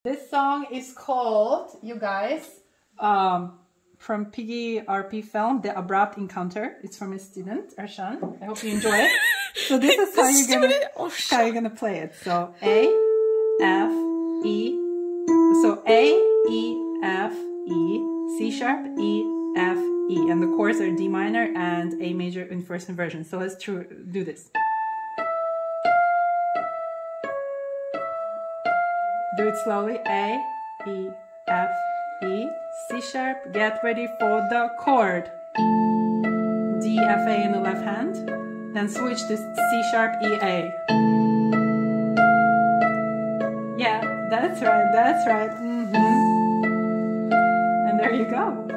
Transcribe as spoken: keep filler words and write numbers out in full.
This song is called, you guys, um, from Piggy R P film, The Abrupt Encounter. It's from a student, Arshon. I hope you enjoy it. So this is how you're gonna how you're gonna play it. So A, F, E. So A, E, F, E, C sharp, E, F, E, and the chords are D minor and A major in first inversion. So let's tr do this. Do it slowly. A, E, F, E, C sharp. Get ready for the chord. D, F, A in the left hand. Then switch to C sharp, E, A. Yeah, that's right, that's right. Mm-hmm. And there you go.